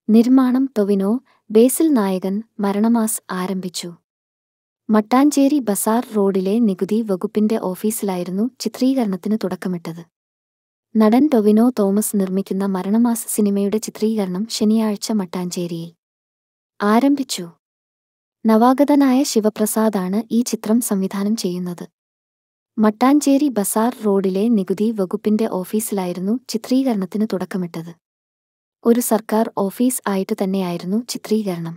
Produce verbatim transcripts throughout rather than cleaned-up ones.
നിർമ്മാണം ടൊവിനോ, ബേസിൽ നായകൻ. മരണമാസ് ആരംഭിച്ചു. മട്ടാഞ്ചേരി ബസാർ റോഡിലെ നികുതി വകുപ്പിന്റെ ഓഫീസിലായിരുന്നു ചിത്രീകരണത്തിന് തുടക്കമിട്ടത്. നടൻ ടൊവിനോ തോമസ് നിർമ്മിക്കുന്ന മരണമാസ് സിനിമയുടെ ചിത്രീകരണം ശനിയാഴ്ച മട്ടാഞ്ചേരിയിൽ ആരംഭിച്ചു. നവാഗതനായ ശിവപ്രസാദാണ് ഈ ചിത്രം സംവിധാനം ചെയ്യുന്നത്. മട്ടാഞ്ചേരി ബസാർ റോഡിലെ നികുതി വകുപ്പിന്റെ ഓഫീസിലായിരുന്നു ചിത്രീകരണത്തിന് തുടക്കമിട്ടത്. ഒരു സർക്കാർ ഓഫീസ് ആയിട്ട് തന്നെയായിരുന്നു ചിത്രീകരണം.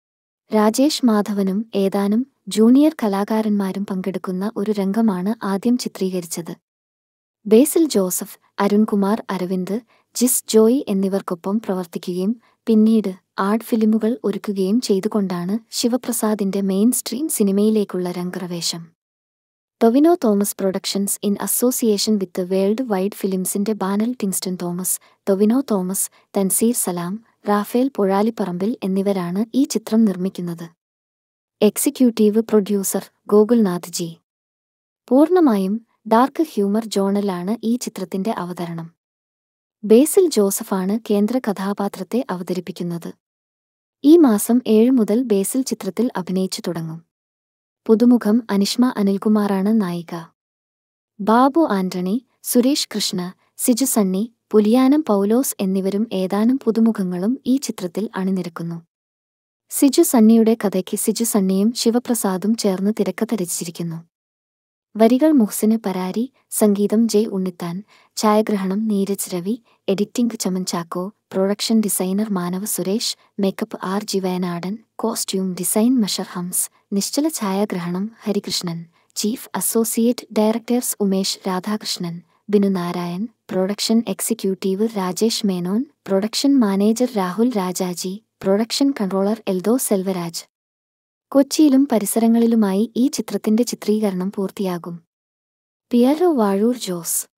രാജേഷ് മാധവനും ഏതാനും ജൂനിയർ കലാകാരന്മാരും പങ്കെടുക്കുന്ന ഒരു രംഗമാണ് ആദ്യം ചിത്രീകരിച്ചത്. ബേസിൽ ജോസഫ്, അരുൺകുമാർ അരവിന്ദ്, ജിസ് ജോയ് എന്നിവർക്കൊപ്പം പ്രവർത്തിക്കുകയും പിന്നീട് ആർട്ട് ഫിലിമുകൾ ഒരുക്കുകയും ചെയ്തുകൊണ്ടാണ് ശിവപ്രസാദിന്റെ മെയിൻ സ്ട്രീം സിനിമയിലേക്കുള്ള രംഗപ്രവേശം. Tovino Thomas productions in association with world wide ഫിലിംസിന്റെ ബാനറിൽ ടിങ്സ്റ്റൺ തോമസ്, ടൊവിനോ തോമസ്, തൻസീർ സലാം, റാഫേൽ പൊഴാലിപ്പറമ്പിൽ എന്നിവരാണ് ഈ ചിത്രം നിർമ്മിക്കുന്നത്. Executive producer Gokulnath G. പൂർണ്ണമായും ഡാർക്ക് ഹ്യൂമർ ജോണറിലാണ് ഈ ചിത്രത്തിന്റെ അവതരണം. ബേസിൽ ജോസഫാണ് കേന്ദ്ര കഥാപാത്രത്തെ അവതരിപ്പിക്കുന്നത്. ഈ മാസം ഏഴ് മുതൽ ബേസിൽ ചിത്രത്തിൽ അഭിനയിച്ചു തുടങ്ങും. പുതുമുഖം അനിഷ്മ അനിൽകുമാറാണ് നായിക. ബാബു ആന്റണി, സുരേഷ് കൃഷ്ണ, സിജു സണ്ണി, പുലിയാനം പൗലോസ് എന്നിവരും ഏതാനും പുതുമുഖങ്ങളും ഈ ചിത്രത്തിൽ അണിനിരക്കുന്നു. സിജു സണ്ണിയുടെ കഥയ്ക്ക് സിജു സണ്ണിയും ശിവപ്രസാദും ചേർന്ന് തിരക്കഥ രചിച്ചിരിക്കുന്നു. വരികൾ മുഹ്സിന് പരാരി, സംഗീതം ജയ് ഉണ്ണിത്താൻ, ഛായാഗ്രഹണം Neeraj Ravi, editing Chaman Chacko, production designer Manav Suresh, makeup R G Wayanadan, costume design Mashar Hamza, നിശ്ചല ഛായാഗ്രഹണം Harikrishnan, chief associate directors Umesh Radhakrishnan, Binu Narayan, production executive Rajesh Menon, production manager Rahul Rajaji, production controller Eldho Selvaraj. കൊച്ചിയിലും പരിസരങ്ങളിലുമായി ഈ ചിത്രത്തിന്റെ ചിത്രീകരണം പൂർത്തിയാകും. പിയറോ വാഴൂർ ജോസ്.